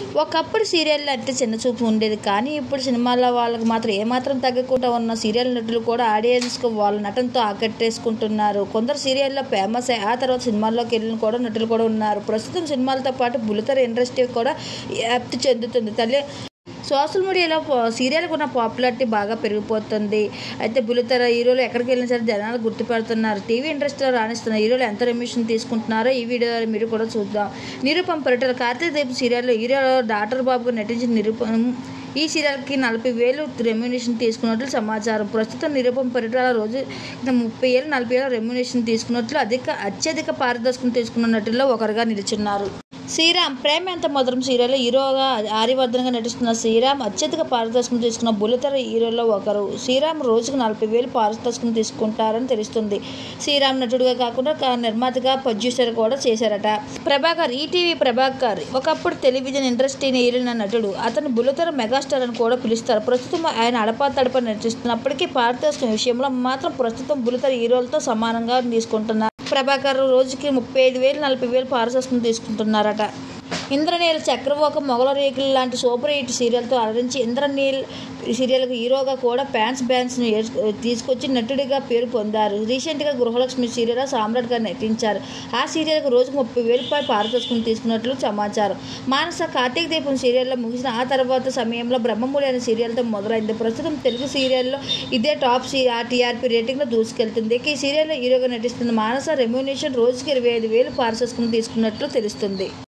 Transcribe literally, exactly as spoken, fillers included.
ఒకప్పుడు సీరియళ్ళు అంటే చిన్నచూపు ఉండేది. కానీ ఇప్పుడు సినిమాల్లో వాళ్ళకి మాత్రం ఏమాత్రం తగ్గకుండా ఉన్న సీరియల్ నటులు కూడా ఆడియన్స్‌కు వాళ్ళ నటనతో ఆకట్టేసుకుంటున్నారు. కొందరు సీరియల్‌లో ఫేమస్ అయ్యి ఆ తర్వాత సినిమాల్లోకి వెళ్ళిన కూడా నటులు కూడా ఉన్నారు. ప్రస్తుతం సినిమాలతో పాటు బుల్లితెర ఇండస్ట్రీ కూడా వ్యాప్తి చెందుతుంది. తల్లి సోషల్ మీడియాలో సీరియల్‌కు ఉన్న పాపులారిటీ బాగా పెరిగిపోతుంది. అయితే బుల్లితెర హీరోలు ఎక్కడికి వెళ్ళినా సరే జనాలు గుర్తుపడుతున్నారు. టీవీ ఇండస్ట్రీలో రాణిస్తున్న హీరోలు ఎంత రెమ్యూనరేషన్ తీసుకుంటున్నారో ఈ వీడియోలో మీరు కూడా చూద్దాం. నిరూపం పరిటాల కార్తీక దీపం సీరియల్లో హీరోలో డాక్టర్ బాబుగా నటించిన నిరూపం ఈ సీరియల్‌కి నలభై వేలు రెమ్యూనరేషన్ తీసుకున్నట్లు సమాచారం. ప్రస్తుతం నిరూపం పరిటాల రోజు ముప్పై ఏళ్ళు నలభై ఏళ్ళు రెమ్యూనరేషన్ తీసుకున్నట్లు అధిక అత్యధిక పారితోషికం తీసుకున్న నటుల్లో ఒకరుగా నిలిచున్నారు. శ్రీరామ్ ప్రేమ ఎంత మధురం సీరియల్లో హీరోగా ఆర్యవర్ధన్‌గా నటిస్తున్న శ్రీరామ్ అత్యధిక పారితోషికం తీసుకున్న బుల్లితెర హీరోల్లో ఒకరు. శ్రీరామ్ రోజుకు నలభై వేలు పారితోషికం తీసుకుంటారని తెలుస్తుంది. శ్రీరామ్ నటుడిగా కాకుండా నిర్మాతగా, ప్రొడ్యూసర్ కూడా చేశారట. ప్రభాకర్ ఈటీవీ ప్రభాకర్ ఒకప్పుడు టెలివిజన్ ఇండస్ట్రీని ఏలిన నటుడు. అతను బుల్లితెర మెగాస్టార్ అని కూడా పిలుస్తారు. ప్రస్తుతం ఆయన అడపాదడపా నటిస్తున్నప్పటికీ పారితోషికం విషయంలో మాత్రం ప్రస్తుతం బుల్లితెర హీరోలతో సమానంగా తీసుకుంటున్నారు. ప్రభాకర్ రోజుకి ముప్పై ఐదు వేలు నలభై వేలు పారితోషికం తీసుకుంటున్నారట. ఇంద్రనీల్ చక్రవాకం మొగల రేకులు లాంటి సూపర్ హిట్ సీరియల్తో అలరించి ఇంద్రనీల్ సీరియల్కు హీరోగా కూడా ఫ్యాన్స్ బ్యాన్స్ను తీసుకొచ్చి నటుడిగా పేరు పొందారు. రీసెంట్గా గృహలక్ష్మి సీరియల్లో సామ్రాట్గా నటించారు. ఆ సీరియల్కు రోజుకు ముప్పై వేల రూపాయలు పారితోషికం తీసుకున్నట్లు సమాచారం. మానస కార్తీక దీపం సీరియల్లో ముగిసిన ఆ తర్వాత సమయంలో బ్రహ్మముడి అనే సీరియల్తో మొదలైంది. ప్రస్తుతం తెలుగు సీరియల్లో ఇదే టాప్ సి టీఆర్పీ రేటింగ్లో దూసుకెళ్తుంది. ఇక ఈ సీరియల్లో హీరోగా నటిస్తున్న మానస రెమ్యూనరేషన్ రోజుకి ఇరవై ఐదు వేలు పారితోషికం తీసుకున్నట్లు తెలుస్తుంది.